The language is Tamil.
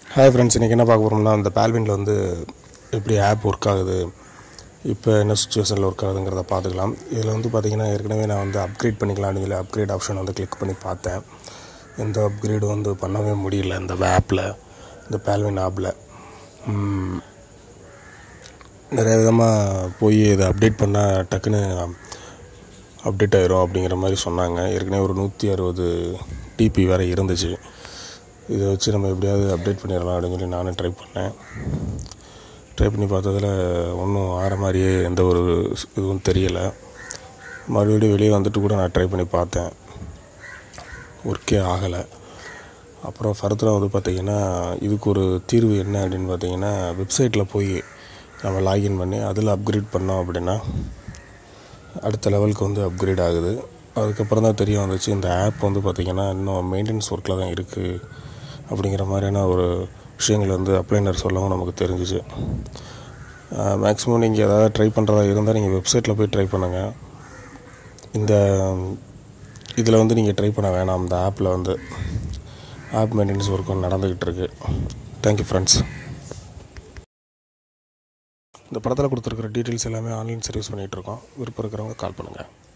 ஹாய் ஃப்ரெண்ட்ஸ், இன்றைக்கி என்ன பார்க்க போகிறோம்னா இந்த Pearlvineல வந்து எப்படி ஆப் ஒர்க் ஆகுது, இப்போ என்ன சுச்சுவேஷனில் ஒர்க் ஆகுதுங்கிறத பார்த்துக்கலாம். இதில் வந்து பார்த்திங்கன்னா ஏற்கனவே நான் வந்து அப்கிரேட் பண்ணிக்கலாம்னு சொல்லி அப்கிரேட் ஆப்ஷன் வந்து கிளிக் பண்ணி பார்த்தேன். எந்த அப்கிரேடும் வந்து பண்ணவே முடியல இந்த ஆப்பில், இந்த Pearlvine ஆப்பில். நிறைய விதமாக போய் இதை அப்டேட் பண்ணால் டக்குன்னு அப்டேட் ஆகிரும் அப்படிங்கிற மாதிரி சொன்னாங்க. ஏற்கனவே ஒரு 160 டிபி வேறு இருந்துச்சு. இதை வச்சு நம்ம எப்படியாவது அப்டேட் பண்ணிடலாம் அப்படின்னு சொல்லி நானும் ட்ரை பண்ணி பார்த்ததில் ஒன்றும் ஆகிற மாதிரியே எந்த ஒரு இதுவும் தெரியலை. மறுபடியும் வெளியே வந்துட்டு கூட நான் ட்ரை பண்ணி பார்த்தேன், ஒர்க்கே ஆகலை. அப்புறம் ஃபர்தராக வந்து பார்த்திங்கன்னா இதுக்கு ஒரு தீர்வு என்ன அப்படின்னு பார்த்திங்கன்னா, வெப்சைட்டில் போய் நம்ம லாகின் பண்ணி அதில் அப்கிரேட் பண்ணோம் அப்படின்னா அடுத்த லெவலுக்கு வந்து அப்கிரேட் ஆகுது. அதுக்கப்புறம் தான் தெரிய வந்துச்சு இந்த ஆப் வந்து பார்த்திங்கன்னா இன்னும் மெயின்டெனன்ஸ் ஒர்க்கில் தான் இருக்குது அப்படிங்கிற மாதிரியான ஒரு விஷயங்கள் வந்து அப்ளைனர் சொல்லவும் நமக்கு தெரிஞ்சிச்சு. மேக்ஸிமம் நீங்கள் எதாவது ட்ரை பண்ணுறதா இருந்தால் நீங்கள் வெப்சைட்டில் போய் ட்ரை பண்ணுங்கள். இந்த இதில் வந்து நீங்கள் ட்ரை பண்ண வேணாம். இந்த ஆப்பில் வந்து ஆப் மெயின்டெனன்ஸ் ஒர்க் நடந்துக்கிட்டு இருக்குது. Thank you friends. இந்த படத்தில் கொடுத்துருக்குற டீட்டெயில்ஸ் எல்லாமே ஆன்லைன் சர்வீஸ் பண்ணிகிட்ருக்கோம். விருப்பம் இருக்கிறவங்க கால் பண்ணுங்கள்.